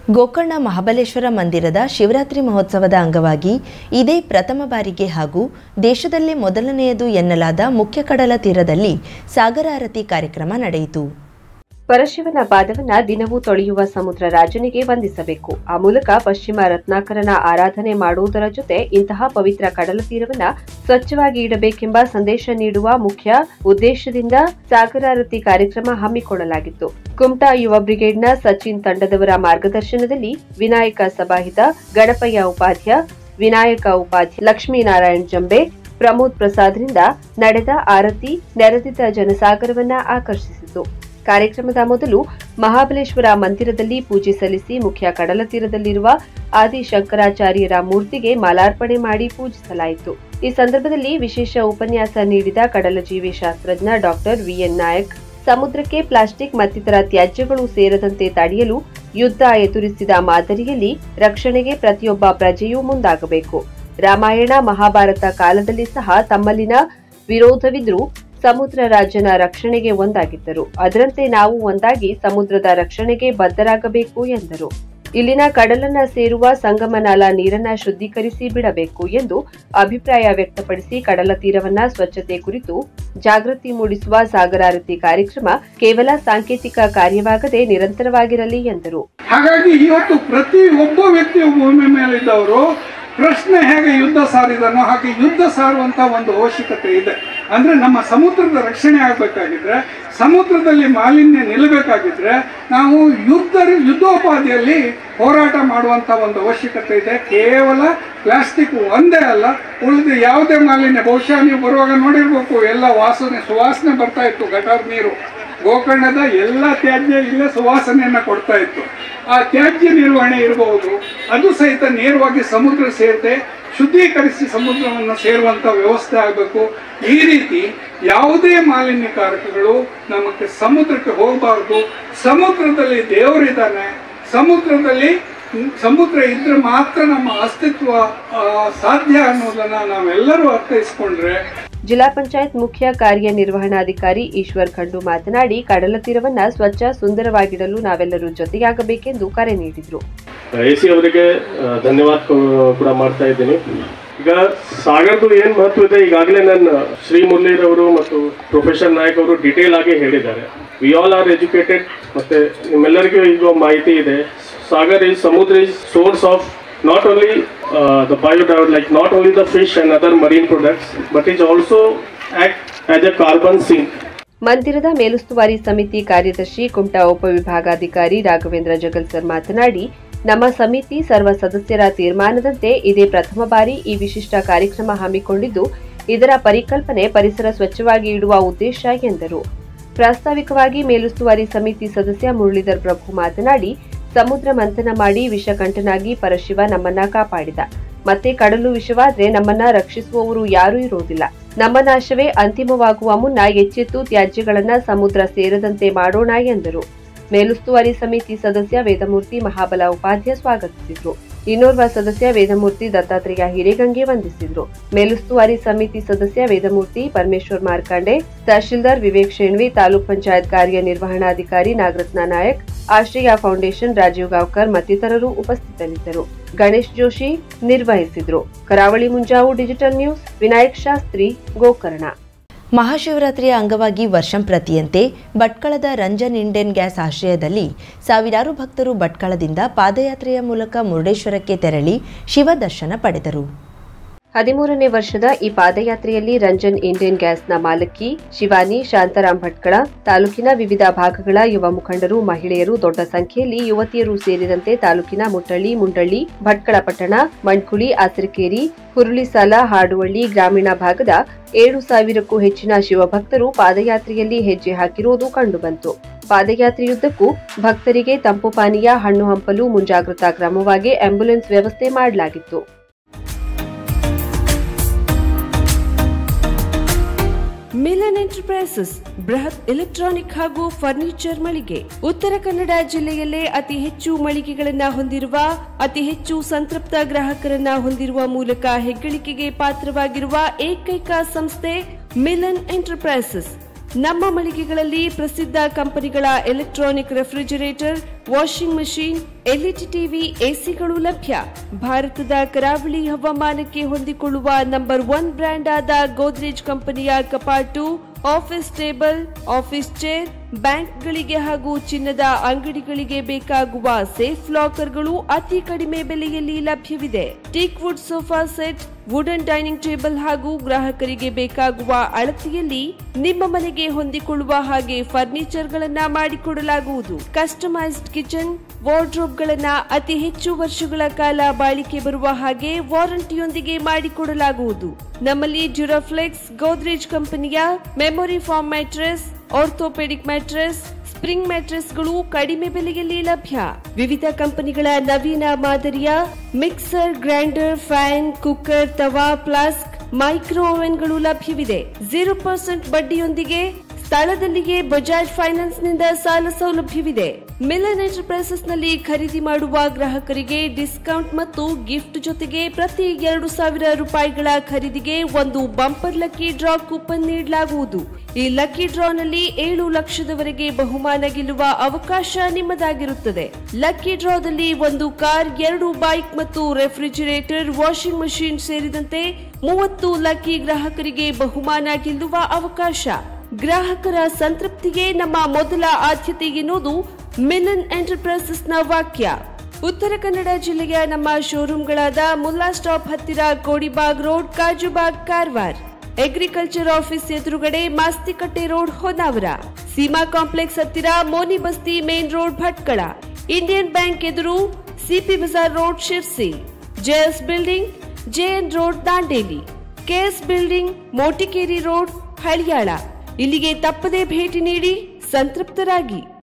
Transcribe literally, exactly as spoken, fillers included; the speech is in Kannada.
ಗೋಕರ್ಣ ಮಹಾಬಲೇಶ್ವರ ಮಂದಿರದ ಶಿವರಾತ್ರಿ ಮಹೋತ್ಸವದ ಅಂಗವಾಗಿ ಇದೇ ಪ್ರಥಮ ಬಾರಿಗೆ ಹಾಗೂ ದೇಶದಲ್ಲೇ ಮೊದಲನೆಯದು ಎನ್ನಲಾದ ಮುಖ್ಯ ಕಡಲ ತೀರದಲ್ಲಿ ಸಾಗರ ಆರತಿ ಕಾರ್ಯಕ್ರಮ ನಡೆಯಿತು. ಪರಶಿವನ ಪಾದವನ್ನ ದಿನವೂ ತೊಳೆಯುವ ಸಮುದ್ರ ರಾಜನಿಗೆ ವಂದಿಸಬೇಕು. ಆ ಮೂಲಕ ಪಶ್ಚಿಮ ರತ್ನಾಕರನ ಆರಾಧನೆ ಮಾಡುವುದರ ಜೊತೆ ಇಂತಹ ಪವಿತ್ರ ಕಡಲ ತೀರವನ್ನ ಸ್ವಚ್ಛವಾಗಿ ಇಡಬೇಕೆಂಬ ಸಂದೇಶ ನೀಡುವ ಮುಖ್ಯ ಉದ್ದೇಶದಿಂದ ಸಾಗರಾರತಿ ಕಾರ್ಯಕ್ರಮ ಹಮ್ಮಿಕೊಳ್ಳಲಾಗಿತ್ತು. ಕುಮಟಾ ಯುವ ಬ್ರಿಗೇಡ್ನ ಸಚಿನ್ ತಂಡದವರ ಮಾರ್ಗದರ್ಶನದಲ್ಲಿ ವಿನಾಯಕ ಸಭಾಹಿತ, ಗಣಪಯ್ಯ ಉಪಾಧ್ಯ, ವಿನಾಯಕ ಉಪಾಧ್ಯ, ಲಕ್ಷ್ಮೀನಾರಾಯಣ್ ಜಂಬೆ, ಪ್ರಮೋದ್ ಪ್ರಸಾದ್ರಿಂದ ನಡೆದ ಆರತಿ ನೆರೆದಿದ್ದ ಜನಸಾಗರವನ್ನ ಆಕರ್ಷಿಸಿತು. ಕಾರ್ಯಕ್ರಮದ ಮೊದಲು ಮಹಾಬಲೇಶ್ವರ ಮಂದಿರದಲ್ಲಿ ಪೂಜೆ ಸಲ್ಲಿಸಿ ಮುಖ್ಯ ಕಡಲ ತೀರದಲ್ಲಿರುವ ಆದಿ ಶಂಕರಾಚಾರ್ಯರ ಮೂರ್ತಿಗೆ ಮಾಲಾರ್ಪಣೆ ಮಾಡಿ ಪೂಜಿಸಲಾಯಿತು. ಈ ಸಂದರ್ಭದಲ್ಲಿ ವಿಶೇಷ ಉಪನ್ಯಾಸ ನೀಡಿದ ಕಡಲ ಜೀವಿ ಶಾಸ್ತ್ರಜ್ಞ ಡಾಕ್ಟರ್ ವಿಎನ್ ನಾಯಕ್, ಸಮುದ್ರಕ್ಕೆ ಪ್ಲಾಸ್ಟಿಕ್ ಮತ್ತಿತರ ತ್ಯಾಜ್ಯಗಳು ಸೇರದಂತೆ ತಡೆಯಲು ಯುದ್ಧ ಎದುರಿಸಿದ ಮಾದರಿಯಲ್ಲಿ ರಕ್ಷಣೆಗೆ ಪ್ರತಿಯೊಬ್ಬ ಪ್ರಜೆಯೂ ಮುಂದಾಗಬೇಕು. ರಾಮಾಯಣ ಮಹಾಭಾರತ ಕಾಲದಲ್ಲಿ ಸಹ ತಮ್ಮಲ್ಲಿನ ವಿರೋಧವಿದ್ರೂ ಸಮುದ್ರ ರಾಜನ ರಕ್ಷಣೆಗೆ ಒಂದಾಗಿದ್ದರು. ಅದರಂತೆ ನಾವು ಒಂದಾಗಿ ಸಮುದ್ರದ ರಕ್ಷಣೆಗೆ ಬದ್ಧರಾಗಬೇಕು ಎಂದರು. ಇಲ್ಲಿನ ಕಡಲನ್ನ ಸೇರುವ ಸಂಗಮನಾಲ ನೀರನ್ನ ಶುದ್ಧೀಕರಿಸಿ ಬಿಡಬೇಕು ಎಂದು ಅಭಿಪ್ರಾಯ ವ್ಯಕ್ತಪಡಿಸಿ ಕಡಲ ತೀರವನ್ನ ಸ್ವಚ್ಛತೆ ಕುರಿತು ಜಾಗೃತಿ ಮೂಡಿಸುವ ಸಾಗರಾರತಿ ಕಾರ್ಯಕ್ರಮ ಕೇವಲ ಸಾಂಕೇತಿಕ ಕಾರ್ಯವಾಗದೆ ನಿರಂತರವಾಗಿರಲಿ ಎಂದರು. ಹಾಗಾಗಿ ಇವತ್ತು ಪ್ರತಿ ಒಬ್ಬ ವ್ಯಕ್ತಿಯು ಭೂಮಿ ಮೇಲಿದ್ದವರು ಪ್ರಶ್ನೆ ಹೇಗೆ ಯುದ್ಧ ಸಾರಿದನೋ ಹಾಗೆ ಯುದ್ಧ ಸಾರುವಂತ ಒಂದು ಅವಶ್ಯಕತೆ ಇದೆ. ಅಂದ್ರೆ ನಮ್ಮ ಸಮುದ್ರದ ರಕ್ಷಣೆ ಆಗಬೇಕಾಗಿದ್ರೆ, ಸಮುದ್ರದಲ್ಲಿ ಮಾಲಿನ್ಯ ನಿಲ್ಲಬೇಕಾಗಿದ್ರೆ ನಾವು ಯುದ್ಧ ಯುದ್ಧೋಪಾದಿಯಲ್ಲಿ ಹೋರಾಟ ಮಾಡುವಂತ ಒಂದು ಅವಶ್ಯಕತೆ ಇದೆ. ಕೇವಲ ಪ್ಲಾಸ್ಟಿಕ್ ಒಂದೇ ಅಲ್ಲ, ಉಳಿದ ಯಾವುದೇ ಮಾಲಿನ್ಯ, ಬಹುಶಃ ನೀವು ಬರುವಾಗ ನೋಡಿರ್ಬೇಕು, ಎಲ್ಲ ವಾಸನೆ ಸುವಾಸನೆ ಬರ್ತಾ ಇತ್ತು. ಗಟಾರ್ ನೀರು ಗೋಕರ್ಣದ ಎಲ್ಲ ತ್ಯಾಜ್ಯ ಇಲ್ಲೇ ಸುವಾಸನೆಯನ್ನ ಕೊಡ್ತಾ ಇತ್ತು. ಆ ತ್ಯಾಜ್ಯ ನಿರ್ವಹಣೆ ಇರಬಹುದು, ಅದು ಸಹಿತ ನೇರವಾಗಿ ಸಮುದ್ರ ಸೇರದೆ ಶುದ್ಧೀಕರಿಸಿ ಸಮುದ್ರವನ್ನು ಸೇರುವಂತ ವ್ಯವಸ್ಥೆ ಆಗಬೇಕು. ಈ ರೀತಿ ಯಾವುದೇ ಮಾಲಿನ್ಯಕಾರಕಗಳು ನಮಗೆ ಸಮುದ್ರಕ್ಕೆ ಹೋಗಬಾರ್ದು. ಸಮುದ್ರದಲ್ಲಿ ದೇವರಿದ್ದಾನೆ, ಸಮುದ್ರದಲ್ಲಿ ಸಮುದ್ರ ಇದ್ರೆ ಮಾತ್ರ ನಮ್ಮ ಅಸ್ತಿತ್ವ ಸಾಧ್ಯ ಅನ್ನೋದನ್ನ ನಾವೆಲ್ಲರೂ ಅರ್ಥೈಸ್ಕೊಂಡ್ರೆ. ಜಿಲ್ಲಾ ಪಂಚಾಯತ್ ಮುಖ್ಯ ಕಾರ್ಯನಿರ್ವಹಣಾಧಿಕಾರಿ ಈಶ್ವರ್ ಖಂಡು ಮಾತನಾಡಿ, ಕಡಲ ತೀರವನ್ನ ಸ್ವಚ್ಛ ಸುಂದರವಾಗಿಡಲು ನಾವೆಲ್ಲರೂ ಜೊತೆಯಾಗಬೇಕೆಂದು ಕರೆ ನೀಡಿದರು. ಎಸಿ ಅವರಿಗೆ ಧನ್ಯವಾದ ಕೂಡ ಮಾಡ್ತಾ ಇದ್ದೀನಿ. ಈಗ ಸಾಗರದು ಏನ್ ಮಹತ್ವ ಇದೆ ಈಗಾಗಲೇ ನನ್ನ ಶ್ರೀ ಮುರಳೀರವರು ಮತ್ತು ಪ್ರೊಫೆಸರ್ ನಾಯಕ್ ಅವರು ಡೀಟೇಲ್ ಆಗಿ ಹೇಳಿದ್ದಾರೆ. We all are educated. ಮತ್ತೆ ನಿಮ್ಮೆಲ್ಲರಿಗೂ ಈಗ ಮಾಹಿತಿ ಇದೆ, ಸಾಗರ್ ಇಸ್ ಸಮುದ್ರ is source of not only uh, the biodiversity, like not only the fish and other marine products, but it also act as a carbon sink. ಮಂದಿರದ ಮೇಲುಸ್ತುವಾರಿ ಸಮಿತಿ ಕಾರ್ಯದರ್ಶಿ ಕುಮಟಾ ಉಪವಿಭಾಗಾಧಿಕಾರಿ ರಾಘವೇಂದ್ರ ಜಗಲ್ಸರ್ ಮಾತನಾಡಿ, ನಮ್ಮ ಸಮಿತಿ ಸರ್ವ ಸದಸ್ಯರ ತೀರ್ಮಾನದಂತೆ ಇದೇ ಪ್ರಥಮ ಬಾರಿ ಈ ವಿಶಿಷ್ಟ ಕಾರ್ಯಕ್ರಮ ಹಮ್ಮಿಕೊಂಡಿದ್ದು, ಇದರ ಪರಿಕಲ್ಪನೆ ಪರಿಸರ ಸ್ವಚ್ಛವಾಗಿ ಇಡುವ ಉದ್ದೇಶ ಎಂದರು. ಪ್ರಾಸ್ತಾವಿಕವಾಗಿ ಮೇಲುಸ್ತುವಾರಿ ಸಮಿತಿ ಸದಸ್ಯ ಮುರಳೀಧರ್ ಪ್ರಭು ಮಾತನಾಡಿ, ಸಮುದ್ರ ಮಂಥನ ಮಾಡಿ ವಿಷಕಂಠನಾಗಿ ಪರಶಿವ ನಮ್ಮನ್ನ ಕಾಪಾಡಿದ. ಮತ್ತೆ ಕಡಲು ವಿಷವಾದ್ರೆ ನಮ್ಮನ್ನ ರಕ್ಷಿಸುವವರು ಯಾರೂ ಇರೋದಿಲ್ಲ. ನಮ್ಮ ನಾಶವೇ ಅಂತಿಮವಾಗುವ ಮುನ್ನ ಎಚ್ಚೆತ್ತು ತ್ಯಾಜ್ಯಗಳನ್ನ ಸಮುದ್ರ ಸೇರದಂತೆ ಮಾಡೋಣ ಎಂದರು. ಮೇಲುಸ್ತುವಾರಿ ಸಮಿತಿ ಸದಸ್ಯ ವೇದಮೂರ್ತಿ ಮಹಾಬಲ ಉಪಾಧ್ಯ ಸ್ವಾಗತಿಸಿದ್ರು. ಇನ್ನೋರ್ವ ಸದಸ್ಯ ವೇದಮೂರ್ತಿ ದತ್ತಾತ್ರೇಯ ಹಿರೇಗಂಗೆ ವಂದಿಸಿದ್ರು. ಮೇಲುಸ್ತುವಾರಿ ಸಮಿತಿ ಸದಸ್ಯ ವೇದಮೂರ್ತಿ ಪರಮೇಶ್ವರ್ ಮಾರ್ಕಾಂಡೆ, ತಹಶೀಲ್ದಾರ್ ವಿವೇಕ್ ಶೇಣ್ವಿ, ತಾಲೂಕ್ ಪಂಚಾಯತ್ ಕಾರ್ಯನಿರ್ವಹಣಾಧಿಕಾರಿ ನಾಗರತ್ನ ನಾಯಕ್, ಆಶ್ರಯ ಫೌಂಡೇಶನ್ ರಾಜೀವ್ ಗಾವ್ಕರ್ ಮತ್ತಿತರರು ಉಪಸ್ಥಿತರಿದ್ದರು. ಗಣೇಶ್ ಜೋಶಿ ನಿರ್ವಹಿಸಿದ್ರು. Karavali Munjavu digital news, Vinayak Shastri, Gokarna. ಮಹಾಶಿವರಾತ್ರಿಯ ಅಂಗವಾಗಿ ವರ್ಷಂಪ್ರತಿಯಂತೆ ಭಟ್ಕಳದ ರಂಜನ್ ಇಂಡಿಯನ್ ಗ್ಯಾಸ್ ಆಶ್ರಯದಲ್ಲಿ ಸಾವಿರಾರು ಭಕ್ತರು ಭಟ್ಕಳದಿಂದ ಪಾದಯಾತ್ರೆಯ ಮೂಲಕ ಮುರುಡೇಶ್ವರಕ್ಕೆ ತೆರಳಿ ಶಿವ ದರ್ಶನ ಪಡೆದರು. ಹದಿಮೂರನೇ ವರ್ಷದ ಈ ಪಾದಯಾತ್ರೆಯಲ್ಲಿ ರಂಜನ್ ಇಂಡಿಯನ್ ಗ್ಯಾಸ್ನ ಮಾಲಕಿ ಶಿವಾನಿ ಶಾಂತಾರಾಮ್ ಭಟ್ಕಳ, ತಾಲೂಕಿನ ವಿವಿಧ ಭಾಗಗಳ ಯುವ ಮುಖಂಡರು, ಮಹಿಳೆಯರು, ದೊಡ್ಡ ಸಂಖ್ಯೆಯಲ್ಲಿ ಯುವತಿಯರು ಸೇರಿದಂತೆ ತಾಲೂಕಿನ ಮುಟ್ಟಳ್ಳಿ, ಮುಂಡಳ್ಳಿ, ಭಟ್ಕಳ ಪಟ್ಟಣ, ಮಣ್ಕುಳಿ, ಆಸರಕೇರಿ, ಹುರುಳಿಸಾಲ, ಹಾಡುವಳ್ಳಿ ಗ್ರಾಮೀಣ ಭಾಗದ ಏಳು ಸಾವಿರಕ್ಕೂ ಹೆಚ್ಚಿನ ಶಿವಭಕ್ತರು ಪಾದಯಾತ್ರೆಯಲ್ಲಿ ಹೆಜ್ಜೆ ಹಾಕಿರುವುದು ಕಂಡುಬಂತು. ಪಾದಯಾತ್ರೆಯುದ್ದಕ್ಕೂ ಭಕ್ತರಿಗೆ ತಂಪು ಪಾನೀಯ, ಹಣ್ಣು ಹಂಪಲು ಮುಂಜಾಗ್ರತಾ ಕ್ರಮವಾಗಿ ಆಂಬ್ಯುಲೆನ್ಸ್ ವ್ಯವಸ್ಥೆ ಮಾಡಲಾಗಿತ್ತು. ಮಿಲನ್ ಎಂಟರ್ಪ್ರೈಸಸ್ ಬೃಹತ್ ಎಲೆಕ್ಟ್ರಾನಿಕ್ ಹಾಗೂ ಫರ್ನಿಚರ್ ಮಳಿಗೆ. ಉತ್ತರ ಕನ್ನಡ ಜಿಲ್ಲೆಯಲ್ಲೇ ಅತಿ ಹೆಚ್ಚು ಮಳಿಗೆಗಳನ್ನ ಹೊಂದಿರುವ, ಅತಿ ಹೆಚ್ಚು ಸಂತೃಪ್ತ ಗ್ರಾಹಕರನ್ನ ಹೊಂದಿರುವ ಮೂಲಕ ಹೆಗ್ಗಳಿಕೆಗೆ ಪಾತ್ರವಾಗಿರುವ ಏಕೈಕ ಸಂಸ್ಥೆ ಮಿಲನ್ ಎಂಟರ್ಪ್ರೈಸಸ್. ನಮ್ಮ ಮಳಿಗೆಗಳಲ್ಲಿ ಪ್ರಸಿದ್ಧ ಕಂಪನಿಗಳ electronic refrigerator, washing machine, LED TV, ಎಸಿಗಳು ಲಭ್ಯ. ಭಾರತದ ಕರಾವಳಿ ಹವಾಮಾನಕ್ಕೆ ಹೊಂದಿಕೊಳ್ಳುವ ನಂಬರ್ ಒನ್ ಬ್ರ್ಯಾಂಡ್ ಆದ ಗೋದ್ರೇಜ್ ಕಂಪನಿಯ ಕಪಾಟು, ಆಫೀಸ್ ಟೇಬಲ್, ಆಫೀಸ್ ಚೇರ್, ಬ್ಯಾಂಕ್ಗಳಿಗೆ ಹಾಗೂ ಚಿನ್ನದ ಅಂಗಡಿಗಳಿಗೆ ಬೇಕಾಗುವ ಸೇಫ್ ಲಾಕರ್ಗಳು ಅತಿ ಕಡಿಮೆ ಬೆಲೆಯಲ್ಲಿ ಲಭ್ಯವಿದೆ. Teak wood sofa set, wooden dining table ಹಾಗೂ ಗ್ರಾಹಕರಿಗೆ ಬೇಕಾಗುವ ಅಳತೆಯಲ್ಲಿ ನಿಮ್ಮ ಮನೆಗೆ ಹೊಂದಿಕೊಳ್ಳುವ ಹಾಗೆ ಫರ್ನಿಚರ್ ಗಳನ್ನ ಮಾಡಿಕೊಡಲಾಗುವುದು. ಕಸ್ಟಮೈಸ್ಡ್ ಕಿಚನ್, ವಾರ್ಡ್ರೋಬ್ ಗಳನ್ನ ಅತಿ ಹೆಚ್ಚು ವರ್ಷಗಳ ಕಾಲ ಬಾಳಿಕೆ ಬರುವ ಹಾಗೆ ವಾರಂಟಿಯೊಂದಿಗೆ ಮಾಡಿಕೊಡಲಾಗುವುದು. ನಮ್ಮಲ್ಲಿ ಡ್ಯೂರಾಫ್ಲೆಕ್ಸ್, ಗೋದ್ರೇಜ್ ಕಂಪನಿಯ memory foam mattress, orthopaedic mattress, spring ಮ್ಯಾಟ್ರೆಸ್ಗಳು ಕಡಿಮೆ ಬೆಲೆಯಲ್ಲಿ ಲಭ್ಯ. ವಿವಿಧ ಕಂಪನಿಗಳ ನವೀನ ಮಾದರಿಯ ಮಿಕ್ಸರ್, ಗ್ರೈಂಡರ್, ಫ್ಯಾನ್, ಕುಕ್ಕರ್, ತವಾ, ಫ್ಲಾಸ್ಕ್, ಮೈಕ್ರೋ ಓವೆನ್ಗಳು ಲಭ್ಯವಿದೆ. ಜೀರೋ ಪರ್ಸೆಂಟ್ ಬಡ್ಡಿಯೊಂದಿಗೆ ಸ್ಥಳದಲ್ಲಿಯೇ ಬಜಾಜ್ ಫೈನಾನ್ಸ್ ನಿಂದ ಸಾಲ ಸೌಲಭ್ಯವಿದೆ. ಮಿಲನ್ ಎಂಟರ್ಪ್ರೈಸಸ್ ನಲ್ಲಿ ಖರೀದಿ ಮಾಡುವ ಗ್ರಾಹಕರಿಗೆ ಡಿಸ್ಕೌಂಟ್ ಮತ್ತು ಗಿಫ್ಟ್ ಜೊತೆಗೆ ಪ್ರತಿ ಎರಡು ಸಾವಿರ ರೂಪಾಯಿಗಳ ಖರೀದಿಗೆ ಒಂದು ಬಂಪರ್ ಲಕ್ಕಿ ಡ್ರಾ ಕೂಪನ್ ನೀಡಲಾಗುವುದು. ಈ ಲಕ್ಕಿ ಡ್ರಾನಲ್ಲಿ ಏಳು ಲಕ್ಷದವರೆಗೆ ಬಹುಮಾನ ಗೆಲ್ಲುವ ಅವಕಾಶ ನಿಮ್ಮದಾಗಿರುತ್ತದೆ. ಲಕ್ಕಿ ಡ್ರಾದಲ್ಲಿ ಒಂದು ಕಾರ್, ಎರಡು ಬೈಕ್ ಮತ್ತು ರೆಫ್ರಿಜರೇಟರ್, ವಾಷಿಂಗ್ ಮಷೀನ್ ಸೇರಿದಂತೆ ಮೂವತ್ತು ಲಕ್ಕಿ ಗ್ರಾಹಕರಿಗೆ ಬಹುಮಾನ ಗೆಲ್ಲುವ ಅವಕಾಶ. ಗ್ರಾಹಕರ ಸಂತೃಪ್ತಿಗೆ ನಮ್ಮ ಮೊದಲ ಆದ್ಯತೆ ಎನ್ನುವುದು ಮಿಲನ್ ಎಂಟರ್ಪ್ರೈಸಸ್ ನ ವಾಕ್ಯ. ಉತ್ತರ ಕನ್ನಡ ಜಿಲ್ಲೆಯ ನಮ್ಮ ಶೋರೂಮ್ಗಳಾದ ಮುಲ್ಲಾ ಸ್ಟಾಪ್ ಹತ್ತಿರ Kodibag road, Kajubag, Karwar, agriculture office ಎದುರುಗಡೆ ಮಾಸ್ತಿಕಟ್ಟೆ ರೋಡ್, ಹೊನ್ನಾವರ, ಸೀಮಾ ಕಾಂಪ್ಲೆಕ್ಸ್ ಹತ್ತಿರ Moni Basti main road, Bhatkal, Indian bank ಎದುರು CP Bazaar road, Sirsi, JS building, JN road, Dandeli, KS building, Motikeri road, Haliyal. ಇಲ್ಲಿಗೆ ತಪ್ಪದೇ ಭೇಟಿ ನೀಡಿ ಸಂತೃಪ್ತರಾಗಿ.